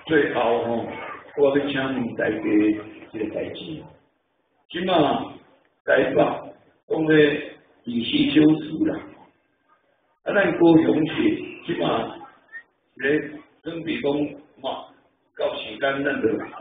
最后吼，我要请问大家一个代志，即马台北讲咧二四小时啦，啊，咱高雄市即马咧准备讲嘛，到时间咱就